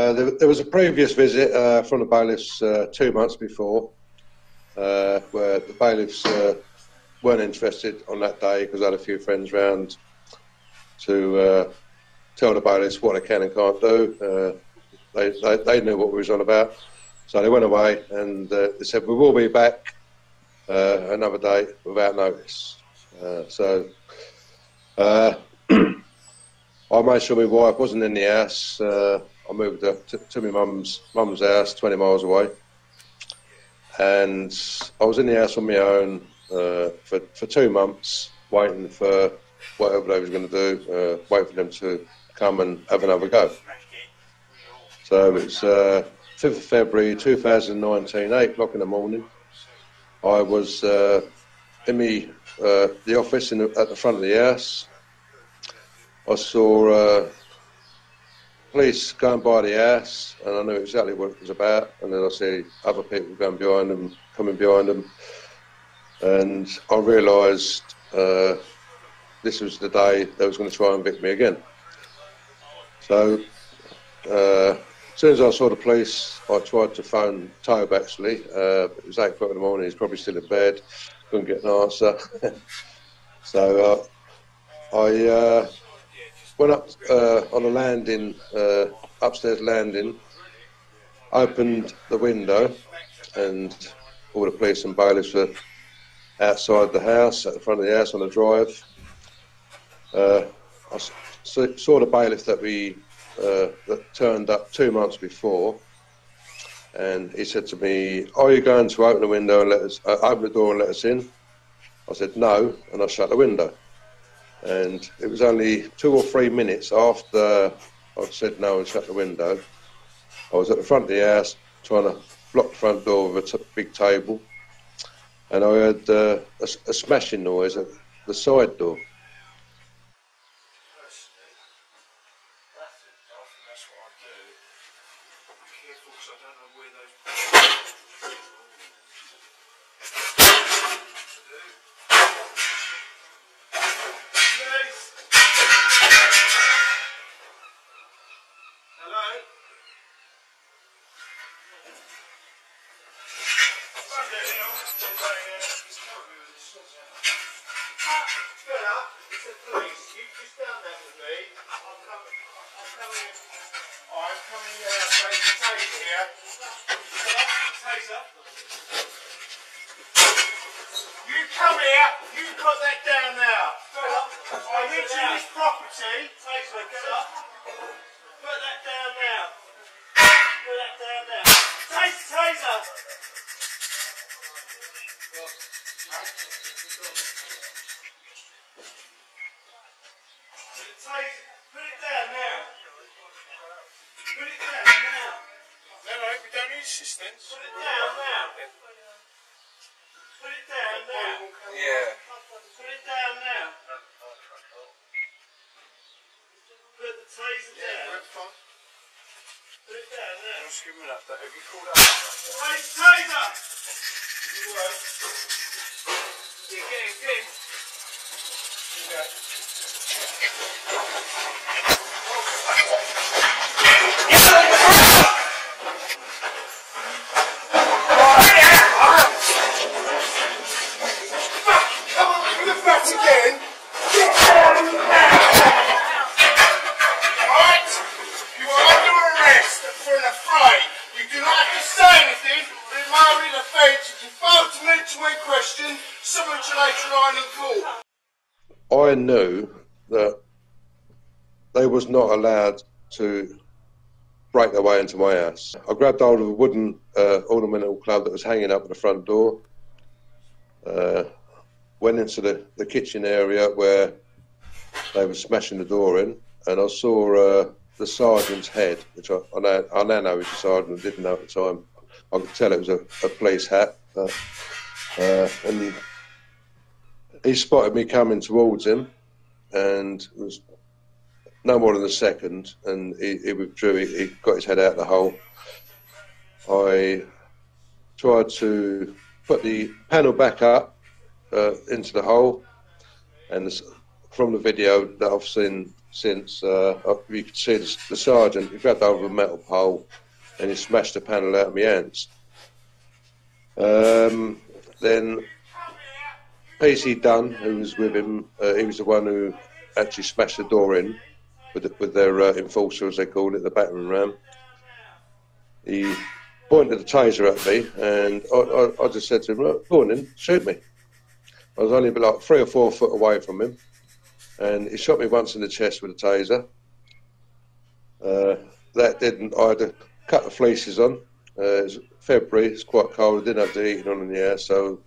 There was a previous visit from the bailiffs 2 months before, where the bailiffs weren't interested on that day because I had a few friends round to tell the bailiffs what they can and can't do. They knew what we was on about, so they went away and they said we will be back another day without notice. I made sure my wife wasn't in the house. I moved her to my mum's house, 20 miles away, and I was in the house on my own for 2 months, waiting for whatever they was going to do, waiting for them to come and have another go. So it's 5th of February 2019, 8 o'clock in the morning. I was in the office at the front of the house. I saw police going by the house, and I knew exactly what it was about. And then I see other people going behind them, coming behind them, and I realised this was the day they was going to try and evict me again. So as soon as I saw the police, I tried to phone Tobe actually. It was 8 o'clock in the morning, he's probably still in bed, couldn't get an answer. So I went up on a landing, upstairs landing, opened the window, and all the police and bailiffs were outside the house, at the front of the house on the drive. I saw the bailiff that turned up 2 months before, and he said to me, "Are you going to open the window and let us open the door and let us in?" I said no, and I shut the window. And it was only 2 or 3 minutes after I said no and shut the window, I was at the front of the house trying to block the front door with a big table, and I heard a smashing noise at the side door. I knew that they was not allowed to break their way into my house. I grabbed hold of a wooden ornamental club that was hanging up at the front door, went into the kitchen area where they were smashing the door in, and I saw the sergeant's head, which I now know is a sergeant. I didn't know at the time. I could tell it was a police hat, and he spotted me coming towards him, and it was no more than a second, and he withdrew. He got his head out the hole. I tried to put the panel back up into the hole, and from the video that I've seen since. You could see the sergeant, he grabbed over a metal pole and he smashed the panel out of my hands. Then PC Dunn, who was with him, he was the one who actually smashed the door in with their enforcer, as they called it, the battering ram. He pointed the taser at me, and I just said to him, "Go on in, shoot me." I was only like 3 or 4 foot away from him, and he shot me once in the chest with a taser. That didn't. I had to cut the fleeces on. It was February, it's quite cold, I didn't have the heating on in the air, so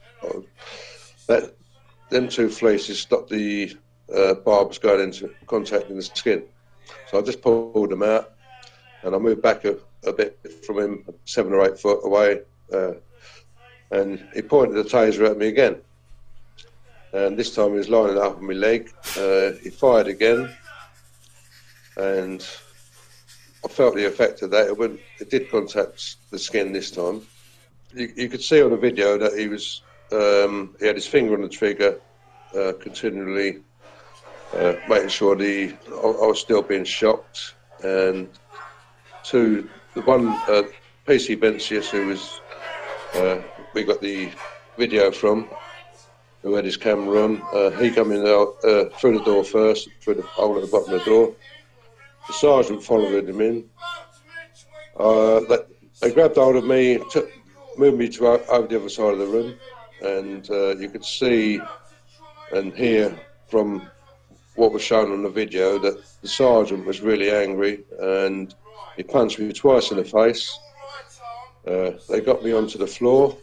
them 2 fleeces stopped the barbs going into contacting the skin. So I just pulled them out, and I moved back a bit from him, 7 or 8 foot away, and he pointed the taser at me again. And this time he was lining it up on my leg. He fired again, and I felt the effect of that. It did contact the skin this time. You could see on the video that he had his finger on the trigger, continually making sure I was still being shocked. And to the one PC Vencius, who was we got the video from, who had his camera on, he come in out through the door first, through the hole at the bottom of the door. The sergeant followed him in. They grabbed hold of me, moved me to over the other side of the room, and you could see and hear from what was shown on the video that the sergeant was really angry, and he punched me twice in the face. They got me onto the floor,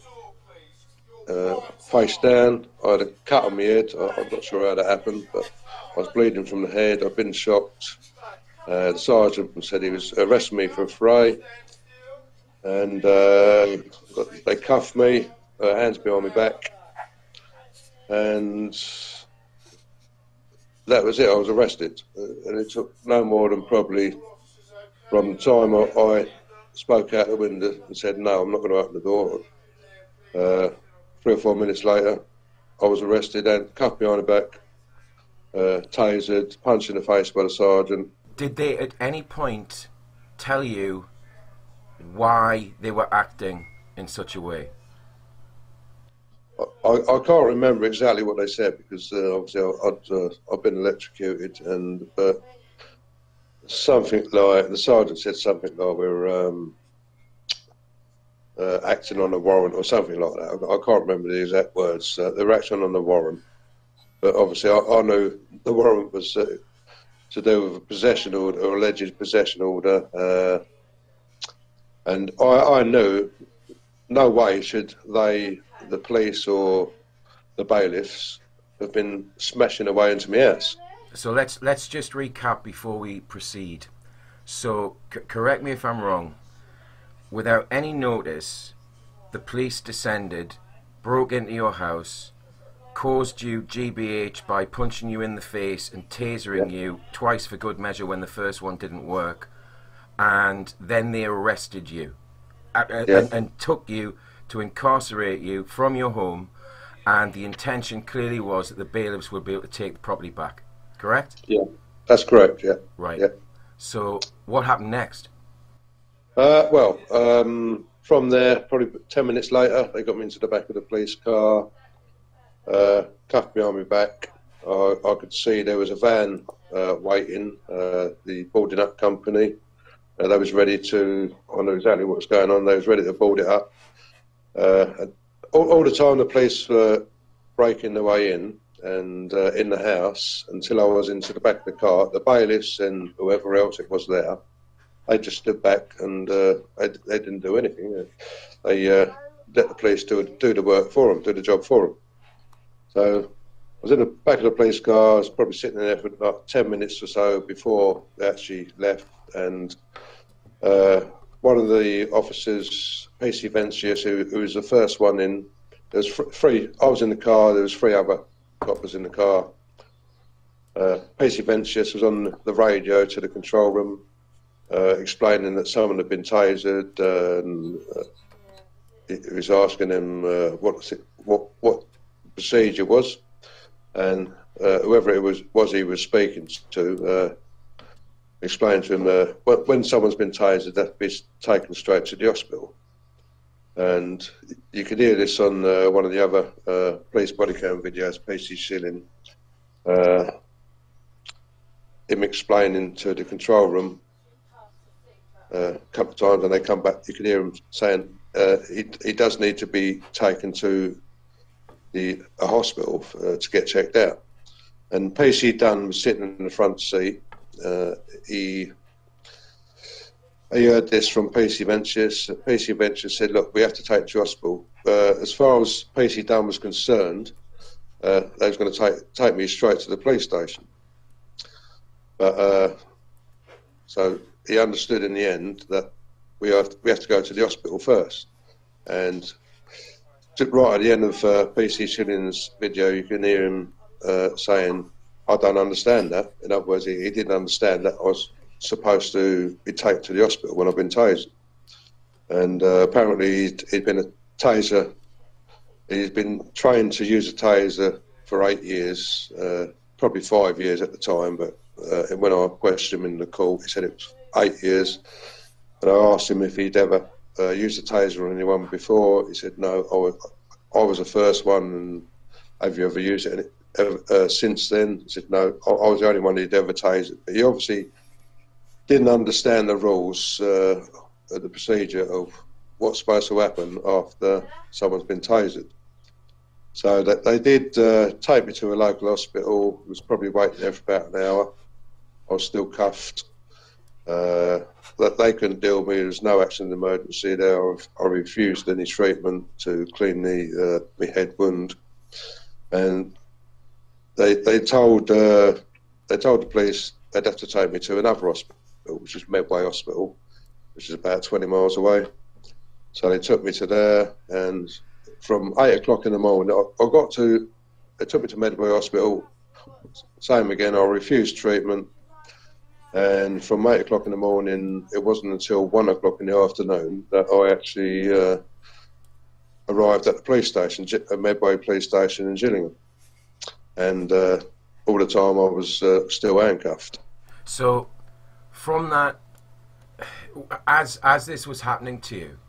face down. I had a cut on my head. I'm not sure how that happened, but I was bleeding from the head. I'd been shocked. The sergeant said he was arresting me for affray, and they cuffed me, hands behind my back, and that was it. I was arrested, and it took no more than probably from the time I spoke out the window and said, "No, I'm not going to open the door." 3 or 4 minutes later, I was arrested and cuffed behind the back, tasered, punched in the face by the sergeant. Did they at any point tell you why they were acting in such a way? I can't remember exactly what they said, because obviously I've been electrocuted, and something like the sergeant said something like we're acting on a warrant or something like that. I can't remember the exact words. They were acting on the warrant, but obviously I knew the warrant was to do with a possession order or alleged possession order, and I knew no way should the police or the bailiffs have been smashing away into my house. So let's just recap before we proceed. So correct me if I'm wrong. Without any notice, the police descended, broke into your house, caused you GBH by punching you in the face and tasering you twice for good measure when the first one didn't work, and then they arrested you and took you to incarcerate you from your home, and the intention clearly was that the bailiffs would be able to take the property back, correct? Yeah, that's correct, yeah. Right. Yeah. So what happened next? From there, probably 10 minutes later, they got me into the back of the police car, cuffed me on my back. I could see there was a van waiting, the boarding up company. They was ready to, I know exactly what was going on, they was ready to board it up. All the time the police were breaking their way in and in the house until I was into the back of the car. The bailiffs and whoever else it was there, they just stood back and they didn't do anything. They let the police do the work for them, do the job for them. So I was in the back of the police car. I was probably sitting there for about 10 minutes or so before they actually left, and one of the officers, PC Vencius, who was the first one in, there was three, I was in the car, there was 3 other coppers in the car. PC Vencius was on the radio to the control room, explaining that someone had been tasered, and he was asking him what procedure was, and whoever it was he was speaking to, explained to him when someone's been tasered, they have to be taken straight to the hospital. And you could hear this on one of the other police body cam videos, PC Shilling, him explaining to the control room a couple of times, and they come back, you could hear him saying he does need to be taken to a hospital to get checked out. And PC Dunn was sitting in the front seat. He heard this from PC Ventures. PC Ventures said, look, we have to take you to hospital. As far as PC Dunn was concerned, they was going to take me straight to the police station. But so he understood in the end that we have to go to the hospital first. And right at the end of PC Shilling's video, you can hear him saying, I don't understand that. In other words, he didn't understand that I was supposed to be taken to the hospital when I've been tasered. And apparently he'd been a taser. He's been trained to use a taser for 8 years, probably 5 years at the time, but when I questioned him in the court, he said it was 8 years. And I asked him if he'd ever used a taser on anyone before. He said, no, I was the first one, and have you ever used it since then? He said, no, I was the only one who'd ever tasered. But he obviously didn't understand the rules, the procedure of what's supposed to happen after someone's been tasered. So that they did take me to a local hospital. I was probably waiting there for about an hour. I was still cuffed. That they couldn't deal with me. There was no accident emergency there. I refused any treatment to clean my head wound, and they told the police they'd have to take me to another hospital, which is Medway Hospital, which is about 20 miles away. So they took me to there, and from 8 o'clock in the morning, they took me to Medway Hospital. Same again, I refused treatment. And from 8 o'clock in the morning, it wasn't until 1 o'clock in the afternoon that I actually arrived at the police station, Medway Police Station in Gillingham. And all the time I was still handcuffed. So, from that, as this was happening to you,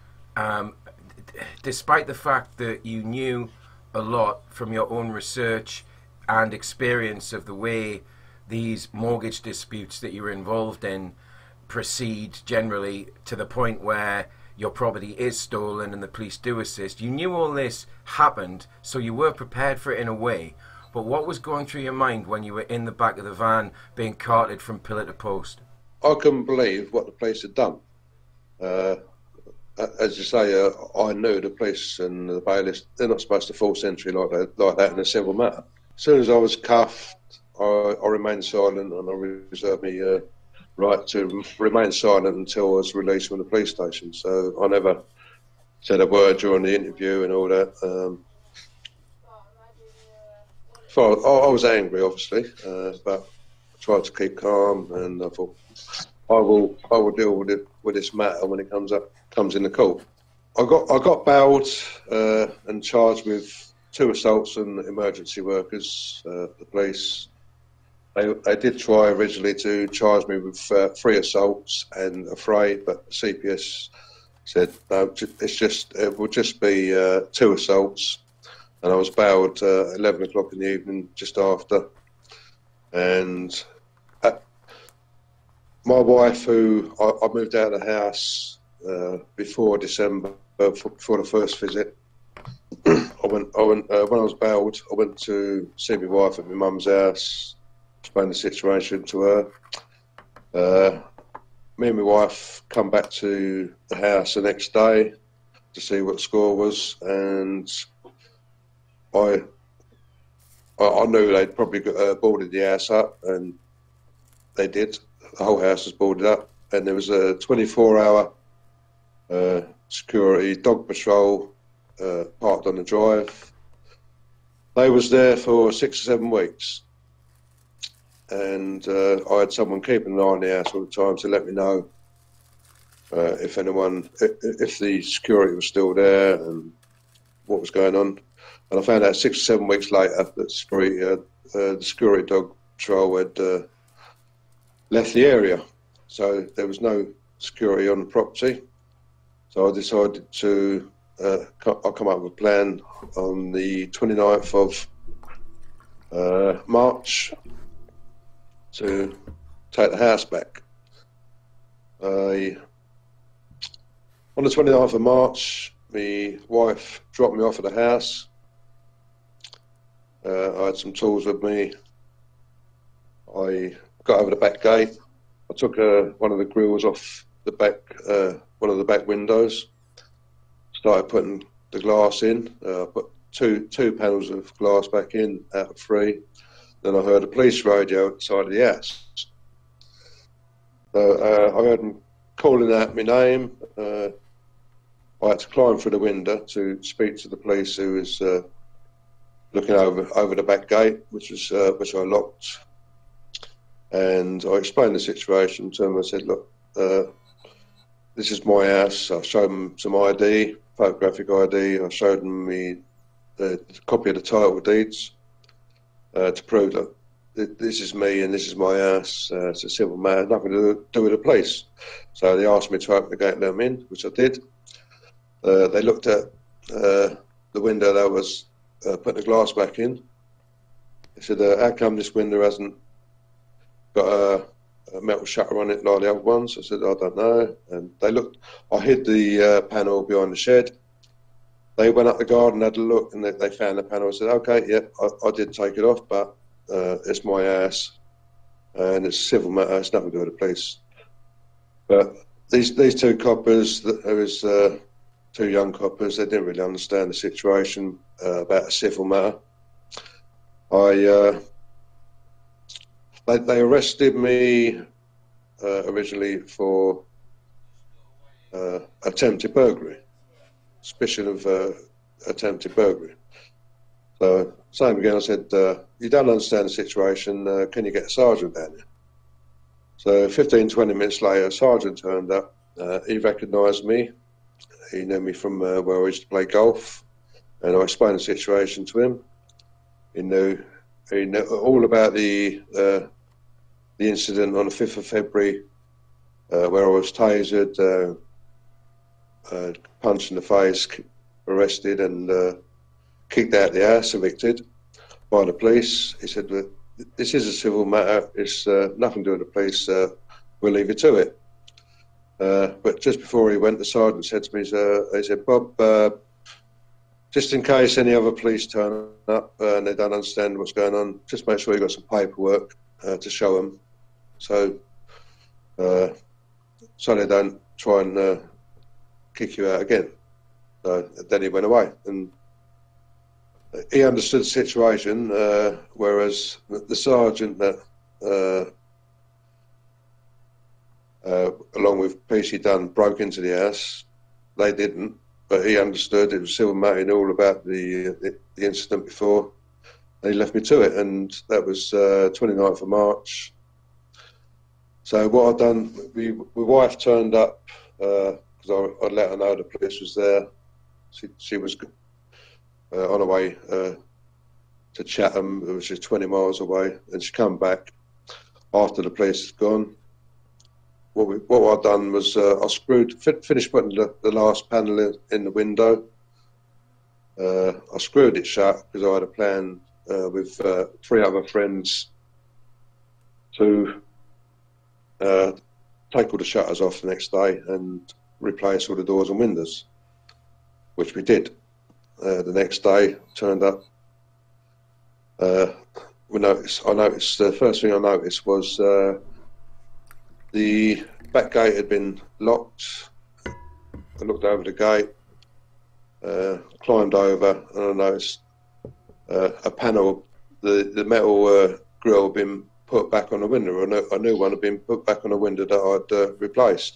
despite the fact that you knew a lot from your own research and experience of the way these mortgage disputes that you're involved in proceed generally to the point where your property is stolen and the police do assist, you knew all this happened, so you were prepared for it in a way. But what was going through your mind when you were in the back of the van being carted from pillar to post? I couldn't believe what the police had done. As you say, I knew the police and the bailiffs, they're not supposed to force entry like that in a civil matter. As soon as I was cuffed, I remained silent, and I reserved my right to remain silent until I was released from the police station. So I never said a word during the interview and all that. I was angry, obviously, but I tried to keep calm, and I thought I will deal with this matter when it comes in the court. I got bailed and charged with 2 assaults on emergency workers. The police. They did try originally to charge me with 3 assaults and affray, but CPS said no. It will just be 2 assaults, and I was bailed 11 o'clock in the evening, just after. And my wife, who I moved out of the house before December for the first visit. When I was bailed, I went to see my wife at my mum's house. Explain the situation to her. Me and my wife come back to the house the next day to see what the score was, and I knew they'd probably boarded the house up, and they did. The whole house was boarded up, and there was a 24-hour security dog patrol parked on the drive. They was there for 6 or 7 weeks. And I had someone keeping an eye on the house all the time to let me know if the security was still there and what was going on. And I found out 6 or 7 weeks later that the security dog patrol had left the area. So there was no security on the property. So I decided to, I'll come up with a plan on the 29th of March to take the house back. On the 29th of March, my wife dropped me off at the house. I had some tools with me. I got over the back gate. I took one of the grills off the back, one of the back windows. Started putting the glass in. I put two panels of glass back in out of 3. Then I heard a police radio outside of the house. I heard them calling out my name. I had to climb through the window to speak to the police who was looking over the back gate, which I locked. And I explained the situation to them. I said, look, this is my house. I showed them some ID, photographic ID. I showed them the copy of the title deeds to prove that this is me and this is my house. It's a civil matter, nothing to do with the police. So they asked me to open the gate and let them in, which I did. They looked at the window that was putting the glass back in. They said, how come this window hasn't got a metal shutter on it like the other ones? I said, I don't know. And they looked, I hid the panel behind the shed. They went up the garden, had a look, and they found the panel. I said, okay, yeah, I did take it off, but it's my house, and it's a civil matter, it's nothing to do with the police. But these two coppers, there was 2 young coppers, they didn't really understand the situation about a civil matter. They arrested me originally for attempted burglary, suspicion of attempted burglary. So same again, I said, you don't understand the situation, can you get a sergeant down here? So 15-20 minutes later, a sergeant turned up. He recognised me. He knew me from where I used to play golf, and I explained the situation to him. He knew all about the incident on the 5th of February where I was tasered, punched in the face, arrested and kicked out the house, evicted by the police. He said, this is a civil matter, it's nothing to do with the police, we'll leave you to it. But just before he went, the sergeant said to me, he said, Bob, just in case any other police turn up and they don't understand what's going on, just make sure you've got some paperwork to show them, so they don't try and kick you out again. So then he went away, and he understood the situation, whereas the sergeant that, along with PC Dunn, broke into the house, they didn't. But he understood it was civil matter, he knew all about the incident before. And he left me to it, and that was 29th of March. So what I'd done, my wife turned up because I let her know the police was there. She was on her way to Chatham, which is 20 miles away, and she come back after the police had gone. What I'd done was I finished putting the last panel in the window. I screwed it shut because I had a plan with 3 other friends to take all the shutters off the next day and replace all the doors and windows, which we did. The next day, turned up. I noticed the first thing I noticed was the back gate had been locked. I looked over the gate, climbed over, and I noticed a panel, the metal grille had been put back on the window. A new one had been put back on the window that I'd replaced.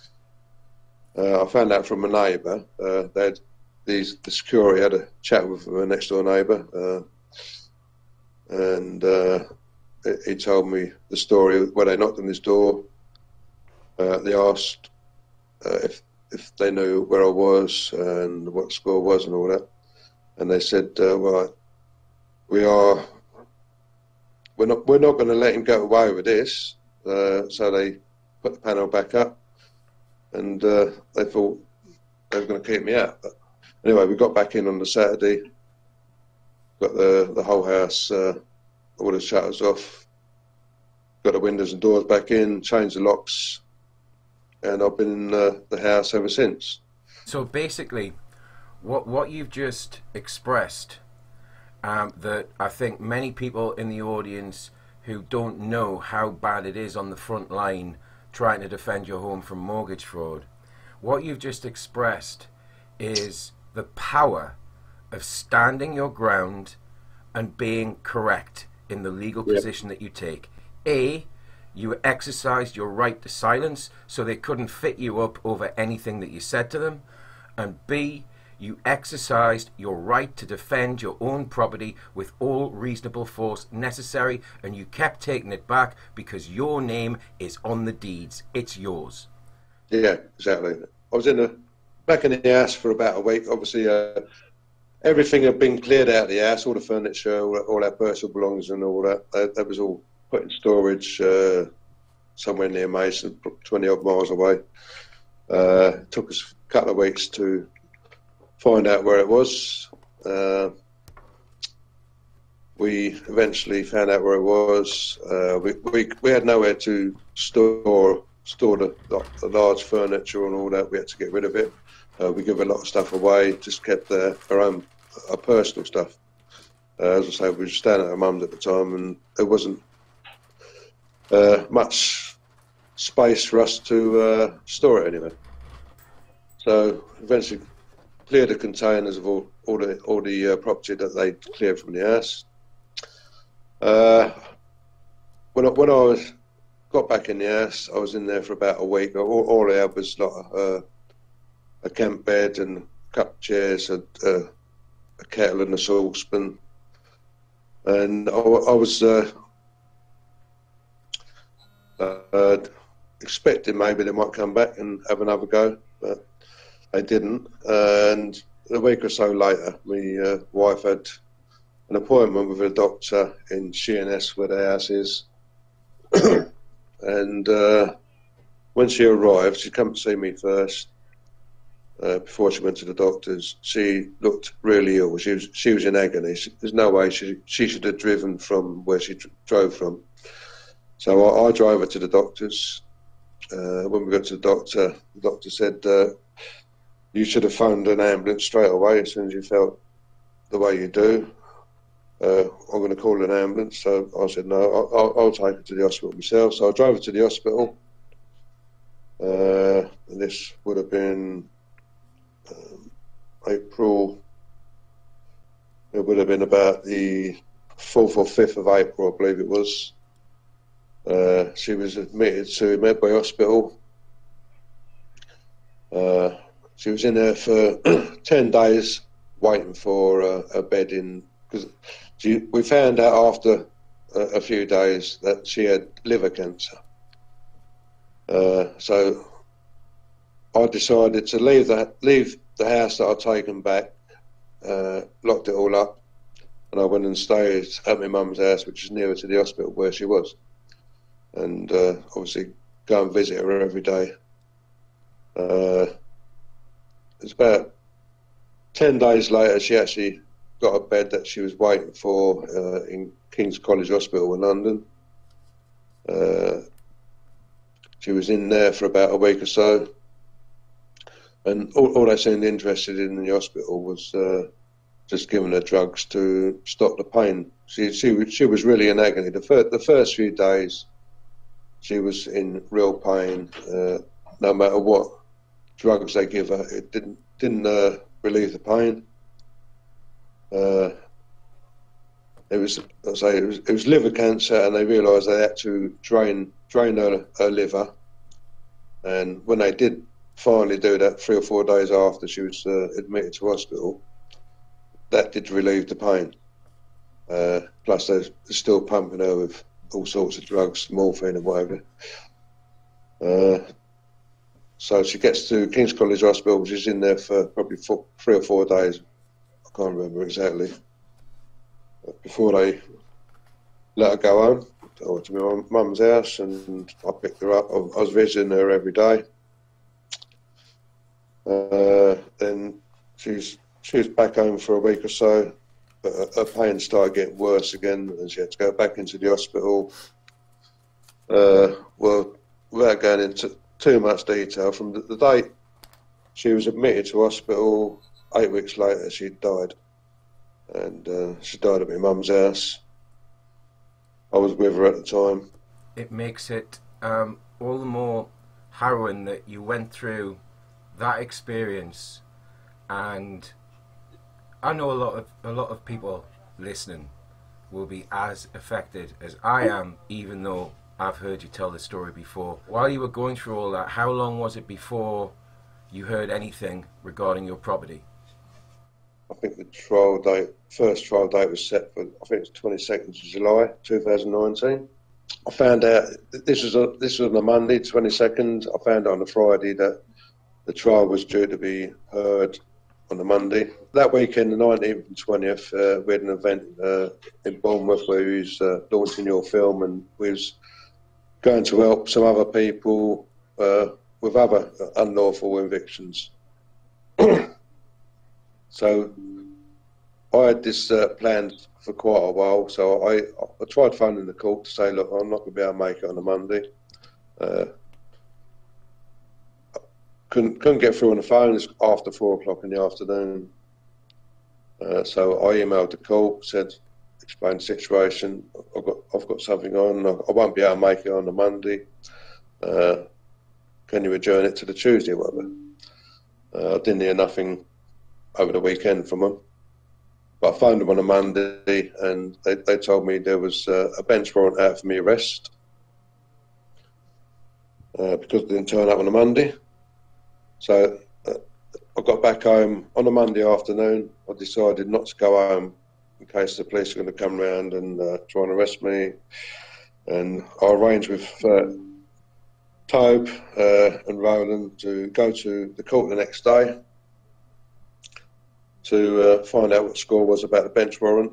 I found out from a neighbour. The security had a chat with a next door neighbour, and he told me the story where they knocked on his door. They asked if they knew where I was and what the score was and all that, and they said, "Well, we're not going to let him get away with this. so they put the panel back up, and they thought they were going to keep me out. But anyway, we got back in on the Saturday, got the whole house, all the shutters off, got the windows and doors back in, changed the locks, and I've been in the house ever since. So basically, what you've just expressed, that I think many people in the audience who don't know how bad it is on the front line trying to defend your home from mortgage fraud, what you've just expressed is the power of standing your ground and being correct in the legal position that you take. You exercised your right to silence, so they couldn't fit you up over anything that you said to them. And B, you exercised your right to defend your own property with all reasonable force necessary, and you kept taking it back because your name is on the deeds. It's yours. Yeah, exactly. I was back in the house for about a week. Obviously, everything had been cleared out of the house, all the furniture, all our personal belongings and all that. That was all put in storage somewhere near Mason, 20 odd miles away. Took us a couple of weeks to find out where it was. We eventually found out where it was. We had nowhere to store the large furniture and all that. We had to get rid of it. We give a lot of stuff away, just kept our personal stuff. As I say, we were staying at our mum's at the time, and there wasn't much space for us to store it anyway. So eventually cleared the containers of all the property that they cleared from the house. When I got back in the house, I was in there for about a week. All I had was like a camp bed and a couple of chairs, a kettle and a saucepan, and I was expecting maybe they might come back and have another go, but they didn't. And a week or so later, my wife had an appointment with a doctor in Sheerness, where the house is. And when she arrived, she came to see me first. Before she went to the doctors, she looked really ill. She was in agony. There's no way she should have driven from where she drove from. So I drove her to the doctors. When we got to the doctor said, you should have phoned an ambulance straight away as soon as you felt the way you do. I'm going to call an ambulance. So I said, no, I'll take her to the hospital myself. So I drove her to the hospital. And this would have been April. It would have been about the 4th or 5th of April, I believe it was. She was admitted to Medway Hospital. She was in there for 10 days waiting for a bed in, because we found out after a few days that she had liver cancer. So I decided to leave the house that I'd taken back, locked it all up, and I went and stayed at my mum's house, which is nearer to the hospital where she was, and obviously go and visit her every day. It's about 10 days later, she actually got a bed that she was waiting for in King's College Hospital in London. She was in there for about a week or so, and all they seemed interested in the hospital was just giving her drugs to stop the pain. She was really in agony. The first few days, she was in real pain. No matter what drugs they give her, it didn't relieve the pain. It was liver cancer, and they realised they had to drain her liver. And when they did finally do that, 3 or 4 days after she was admitted to hospital, that did relieve the pain. Plus, they're still pumping her with all sorts of drugs, morphine and whatever. So she gets to King's College Hospital. She's in there for probably 3 or 4 days. I can't remember exactly. Before they let her go home. or to my mum's house, and I picked her up. I was visiting her every day. Then she was back home for a week or so, but her pain started getting worse again, and she had to go back into the hospital. Well, without going into too much detail, from the date she was admitted to hospital, 8 weeks later she died, and she died at my mum's house. I was with her at the time. It makes it all the more harrowing that you went through that experience, and I know a lot of people listening will be as affected as I am, even though I've heard you tell the story before. While you were going through all that, how long was it before you heard anything regarding your property? I think the first trial date was set for, I think it's 22nd of July 2019. I found out, this was on a Monday, 22nd. I found out on a Friday that the trial was due to be heard on the Monday. That weekend, the 19th and 20th, we had an event in Bournemouth where we was launching your film, and we was going to help some other people with other unlawful evictions. So I had this planned for quite a while, so I tried phoning the court to say, look, I'm not going to be able to make it on a Monday. Couldn't get through on the phone. It's after 4 o'clock in the afternoon. So I emailed the court, explained the situation. I've got something on. I won't be able to make it on the Monday. Can you adjourn it to the Tuesday or whatever? I didn't hear nothing over the weekend from them. But I phoned them on a Monday, and they told me there was a bench warrant out for my arrest because I didn't turn up on a Monday. So I got back home on a Monday afternoon. I decided not to go home in case the police are going to come round and try and arrest me. And I arranged with Tobe and Roland to go to the court the next day to find out what the score was about the bench warrant.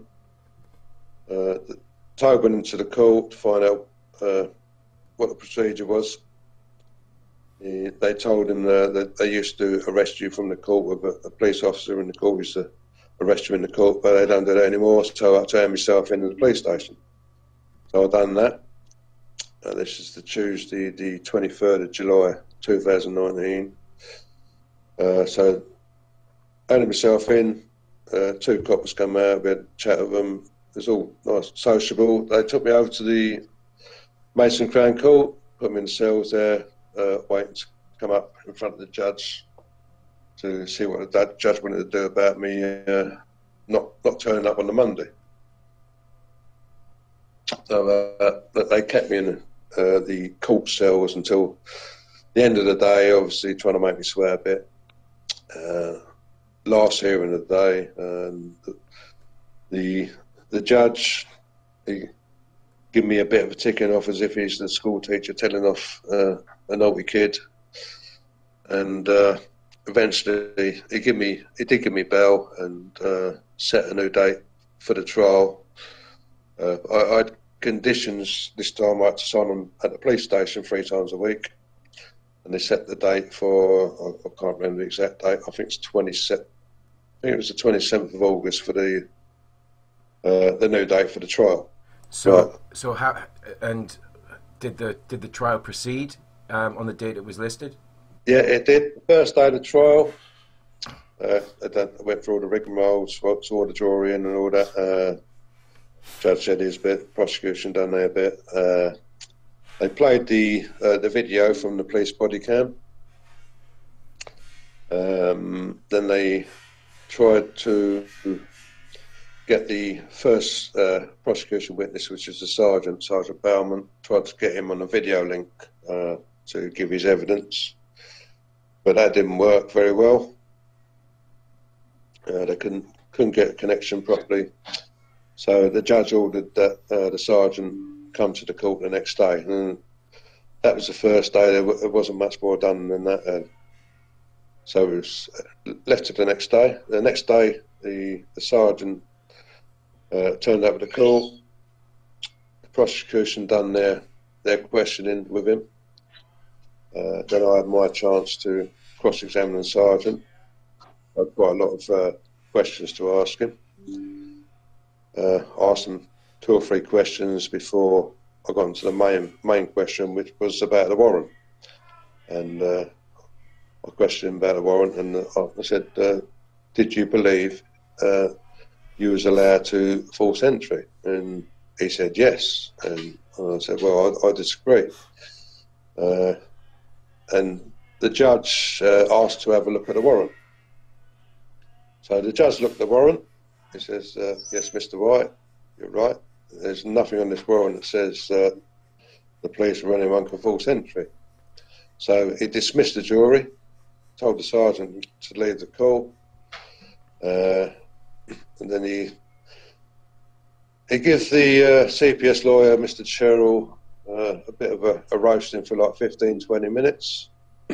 Tobe went into the court to find out what the procedure was. They told him that they used to arrest you from the court with a police officer in the court. Used to arrest you in the court, but they don't do that anymore. So I turned myself into the police station. So I done that. This is the Tuesday, the 23rd of July, 2019. So I handed myself in. 2 coppers come out. We had a chat with them. It was all nice, sociable. They took me over to the Mason Crown Court, put me in the cells there. Waiting to come up in front of the judge to see what the judge wanted to do about me not turning up on the Monday. So they kept me in the court cells until the end of the day, obviously trying to make me swear a bit. Last hearing of the day, the judge, he give me a bit of a ticking off as if he's the school teacher telling off a naughty kid, and eventually he did give me bail and set a new date for the trial. I had conditions this time. I had to sign them at the police station 3 times a week, and they set the date for, I can't remember the exact date. I think it's 27. I think it was the 27th of August for the new date for the trial. So how, and did the trial proceed on the date it was listed? Yeah, it did. The first day of the trial, I went through all the rigmarole, saw the jury in and all that. Judge said his bit, prosecution done their bit. They played the video from the police body cam. Then they tried to get the first prosecution witness, which is the Sergeant Bowman, tried to get him on a video link to give his evidence, but that didn't work very well. They couldn't get a connection properly, so the judge ordered that the sergeant come to the court the next day, and that was the first day. There wasn't much more done than that. So it was left to the next day. The next day, the sergeant turned up at the court. prosecution done their questioning with him. Then I had my chance to cross-examine the sergeant. I had quite a lot of questions to ask him. Asked him 2 or 3 questions before I got into the main question, which was about the warrant. And I questioned him about the warrant, and I said, did you believe you was allowed to force entry? And he said yes. And I said, well, I disagree. And the judge asked to have a look at the warrant. So the judge looked at the warrant. He says, yes, Mr. White, you're right. There's nothing on this warrant that says the police or anyone can force entry. So he dismissed the jury, told the sergeant to leave the call, and then he gives the CPS lawyer, Mr. Sherrill, a bit of a roasting for like 15-20 minutes.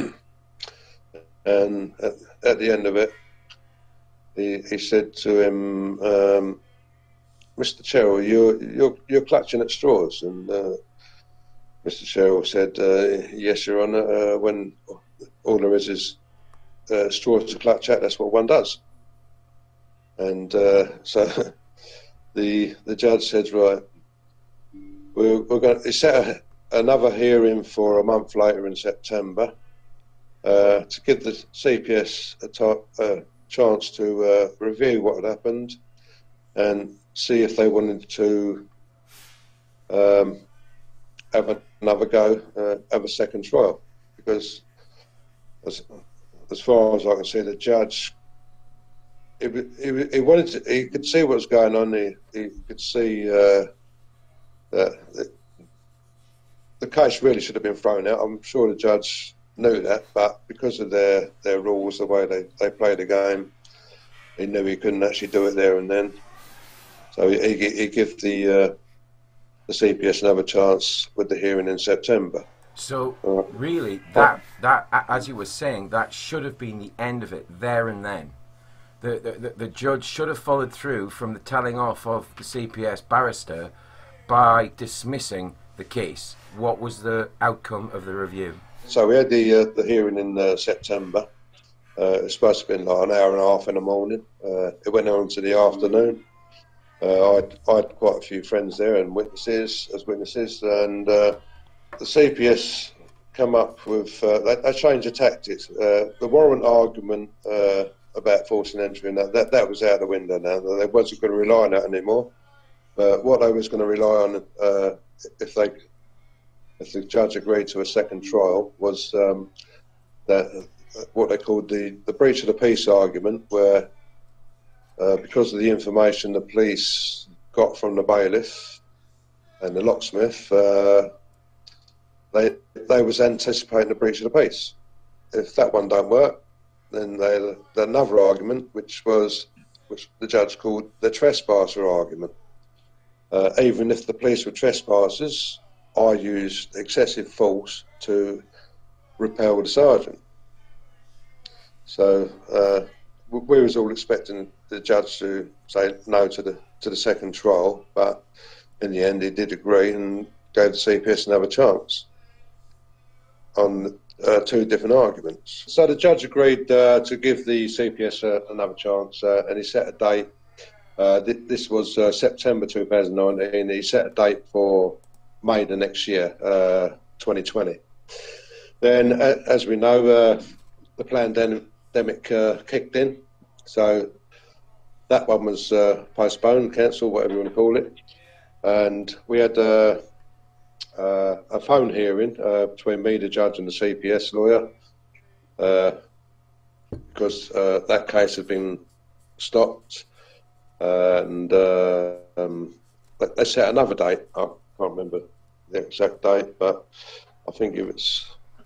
And at the end of it, he said to him, Mr. Sherrill, you're clutching at straws. And Mr. Sherrill said, yes, Your Honour, when all there is straws to clutch at, that's what one does. And so the judge said, right, we're going to set another hearing for a month later in September to give the CPS a chance to review what had happened and see if they wanted to have another go, have a second trial. Because as far as I can see, the judge, he wanted to, he could see what was going on. He could see that the case really should have been thrown out. I'm sure the judge knew that, but because of their rules, the way they play the game, he knew he couldn't actually do it there and then. So he gave the CPS another chance with the hearing in September. So really, that as you were saying, that should have been the end of it there and then. The judge should have followed through from the telling off of the CPS barrister by dismissing the case. What was the outcome of the review? So we had the hearing in September. It was supposed to have been like an hour and a half in the morning. It went on to the afternoon. I had quite a few friends there and witnesses, and the CPS come up with, they changed the tactics. The warrant argument about forcing entry, and that was out the window now. They wasn't going to rely on that anymore. But what they was going to rely on, if the judge agreed to a second trial, was that what they called the breach of the peace argument, where because of the information the police got from the bailiff and the locksmith, they was anticipating the breach of the peace. If that one don't work, then they had another argument, which the judge called the trespasser argument. Even if the police were trespassers, I used excessive force to repel the sergeant. So we was all expecting the judge to say no to the second trial, but in the end he did agree and gave the CPS another chance on 2 different arguments. So the judge agreed to give the CPS another chance, and he set a date. This was September 2019. He set a date for May the next year, 2020. Then, as we know, the pandemic kicked in, so that one was postponed, cancelled, whatever you want to call it. And we had a phone hearing between me, the judge, and the CPS lawyer, because that case had been stopped. And they set another date. I can't remember the exact date, but I think it was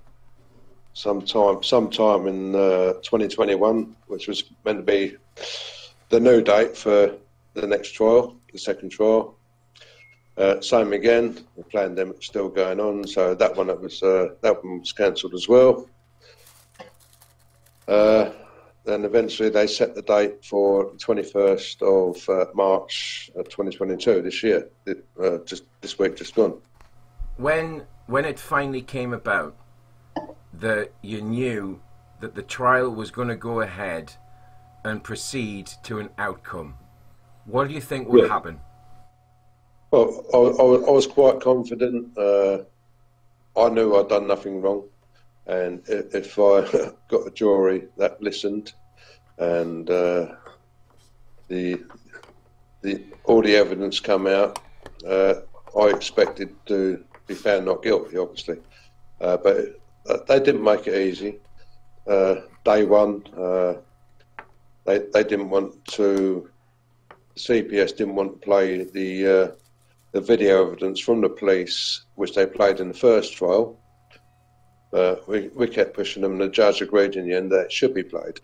sometime in 2021, which was meant to be the new date for the next trial, the second trial. Same again, the pandemic's still going on, so that one was cancelled as well. then eventually they set the date for the 21st of March 2022, this year, just this week just gone. When it finally came about that you knew that the trial was going to go ahead and proceed to an outcome, what do you think would happen? Well, I was quite confident. I knew I'd done nothing wrong, and if I got a jury that listened, and all the evidence come out, I expected to be found not guilty, obviously, but they didn't make it easy. Day one, they didn't want to. The CPS didn't want to play the video evidence from the police, which they played in the first trial. We kept pushing them, and the judge agreed in the end that it should be played.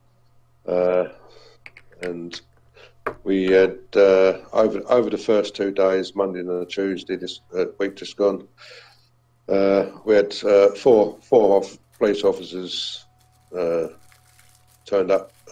And we had over the first 2 days, Monday and Tuesday, this week just gone, we had four police officers turned up.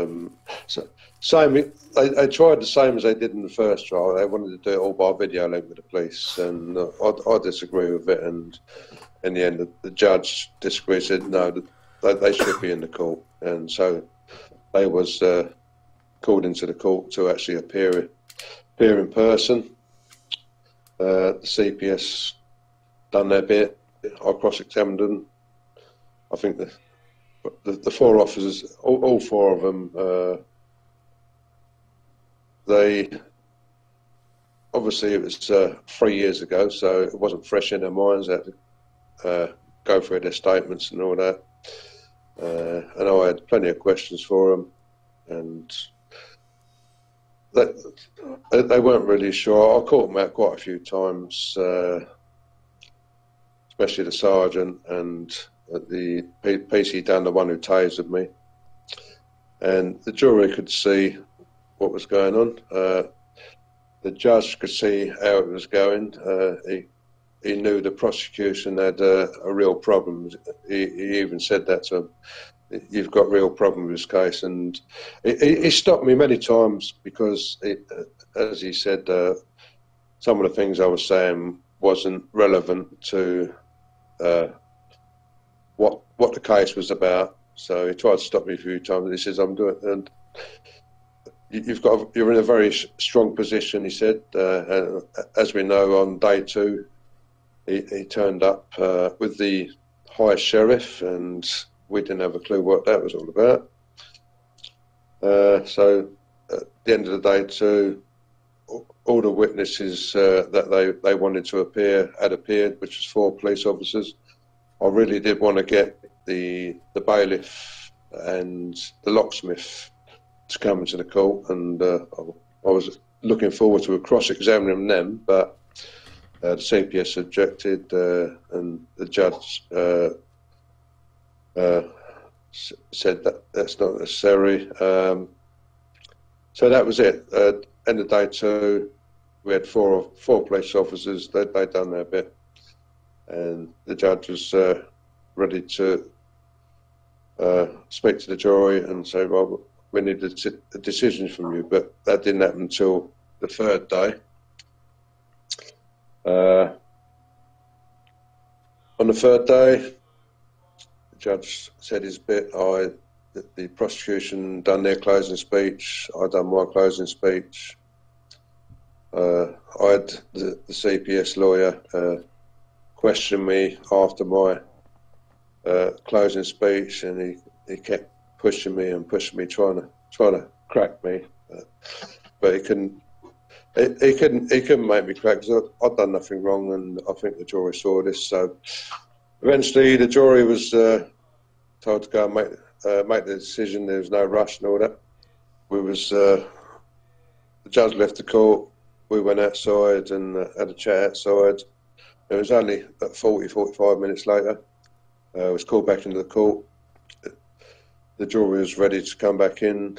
They tried the same as they did in the first trial. They wanted to do it all by video link with the police, and I disagree with it. And in the end, the judge disagreed, said no, they should be in the court, and so they was called into the court to actually appear in person. The CPS done their bit. I cross-examined them. I think the 4 officers, all 4 of them, they obviously, it was 3 years ago, so it wasn't fresh in their minds. They had to go through their statements and all that. And I had plenty of questions for them, and they weren't really sure. I caught them out quite a few times, especially the sergeant and the PC Dan, the one who tasered me. And the jury could see what was going on. The judge could see how it was going. He knew the prosecution had a real problem. He even said that to him. You've got a real problem with this case. And he stopped me many times because, as he said, some of the things I was saying wasn't relevant to what the case was about. So he tried to stop me a few times. He says, "I'm doing," and you're in a very strong position, he said. As we know, on day 2, he turned up with the High Sheriff, and we didn't have a clue what that was all about. So at the end of the day 2, all the witnesses that they wanted to appear had appeared, which was 4 police officers. I really did want to get the bailiff and the locksmith to come into the court, and I was looking forward to cross-examining them, but the CPS objected, and the judge said that that's not necessary. So that was it. End of day 2, we had four police officers. They'd done their bit, and the judge was ready to speak to the jury and say, "Well, we need a decision from you," but that didn't happen until the 3rd day. On the 3rd day, the judge said his bit. The prosecution done their closing speech. I done my closing speech. I had the CPS lawyer question me after my closing speech, and he kept pushing me, trying to crack me, but he couldn't make me crack because I'd done nothing wrong, and I think the jury saw this. So eventually, the jury was told to go and make the decision. There was no rush and all that. The judge left the court. We went outside and had a chat outside. It was only about 45 minutes later. I was called back into the court. The jury was ready to come back in,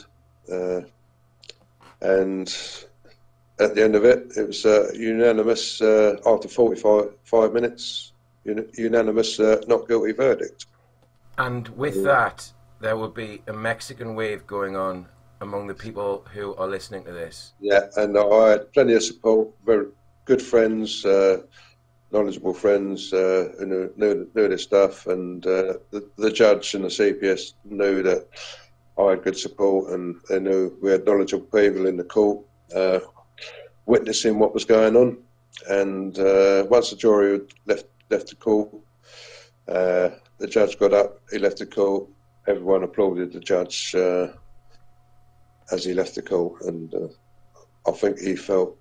and at the end of it, it was unanimous after 45 minutes. Unanimous not guilty verdict. And with that, there will be a Mexican wave going on among the people who are listening to this. Yeah, and I had plenty of support, very good friends, knowledgeable friends who knew this stuff, and the judge and the CPS knew that I had good support, and they knew we had knowledgeable people in the court witnessing what was going on. And once the jury left the court, the judge got up, he left the court, everyone applauded the judge as he left the court, and I think he felt,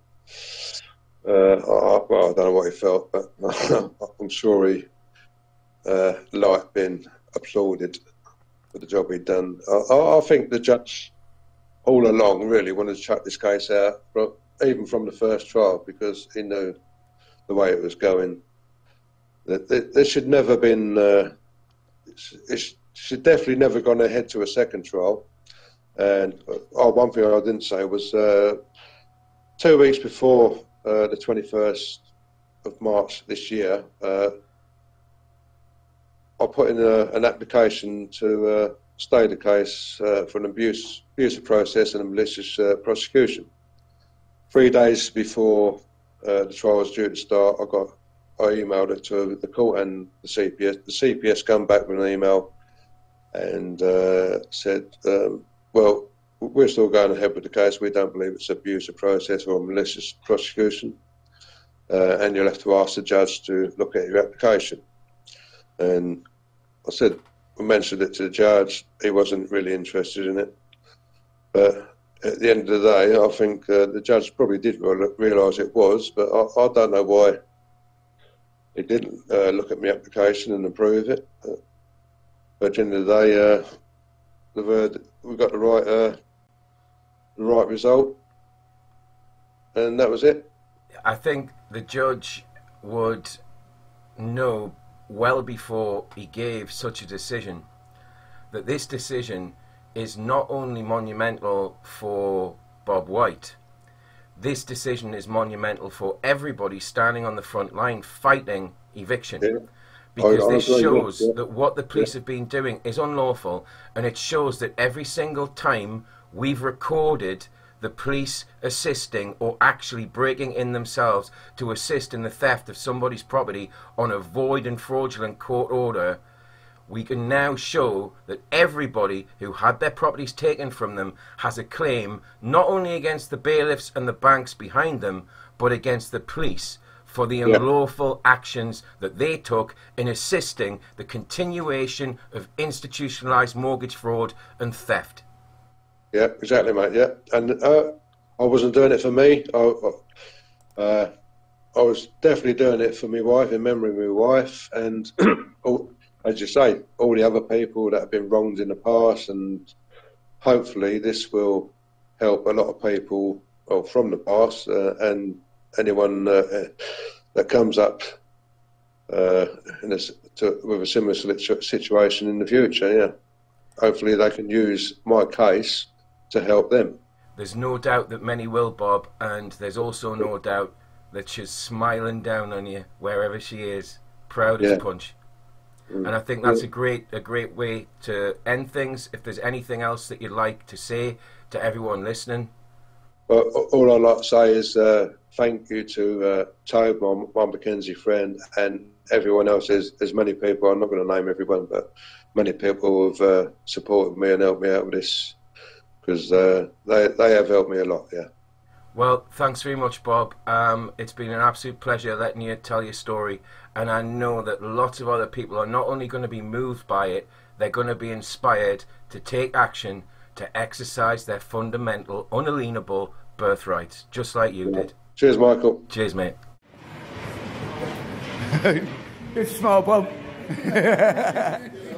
well, I don't know what he felt, but I'm sure he liked being applauded for the job he'd done. I think the judge all along really wanted to chuck this case out, even from the first trial, because he knew the way it was going. There should never been, it should definitely never gone ahead to a second trial. And one thing I didn't say was 2 weeks before the 21st of March this year, I put in an application to stay the case for an abusive process and a malicious prosecution. 3 days before the trial was due to start, I emailed it to the court and the CPS. The CPS come back with an email and said, well, we're still going ahead with the case. We don't believe it's abusive process or a malicious prosecution, and you'll have to ask the judge to look at your application. And I mentioned it to the judge. He wasn't really interested in it. But at the end of the day, I think the judge probably did realise it was, but I don't know why he didn't look at my application and approve it. But at the end of the day, we got the right result, and that was it. I think the judge would know well before he gave such a decision that this decision is not only monumental for Bob White, this decision is monumental for everybody standing on the front line fighting eviction. Yeah. Because this shows that what the police have been doing is unlawful, and it shows that every single time we've recorded the police assisting or actually breaking in themselves to assist in the theft of somebody's property on a void and fraudulent court order, we can now show that everybody who had their properties taken from them has a claim not only against the bailiffs and the banks behind them, but against the police for the unlawful actions that they took in assisting the continuation of institutionalised mortgage fraud and theft. Yeah, exactly, mate, yeah. And I wasn't doing it for me. I was definitely doing it for my wife, in memory of my wife, and as you say, all the other people that have been wronged in the past, and hopefully this will help a lot of people from the past and anyone that comes up with a similar situation in the future. Yeah, hopefully they can use my case to help them. There's no doubt that many will, Bob, and there's also no doubt that she's smiling down on you wherever she is, proud as punch. And I think that's a great way to end things. If there's anything else that you'd like to say to everyone listening. Well, all I'd like to say is thank you to Tobe, my Mackenzie friend, and everyone else. There's many people, I'm not going to name everyone, but many people have supported me and helped me out with this, because they have helped me a lot, yeah. Well, thanks very much, Bob. It's been an absolute pleasure letting you tell your story, and I know that lots of other people are not only going to be moved by it, they're going to be inspired to take action to exercise their fundamental, unalienable birthrights, just like you did. Cheers, Michael. Cheers, mate. It's small, Bob.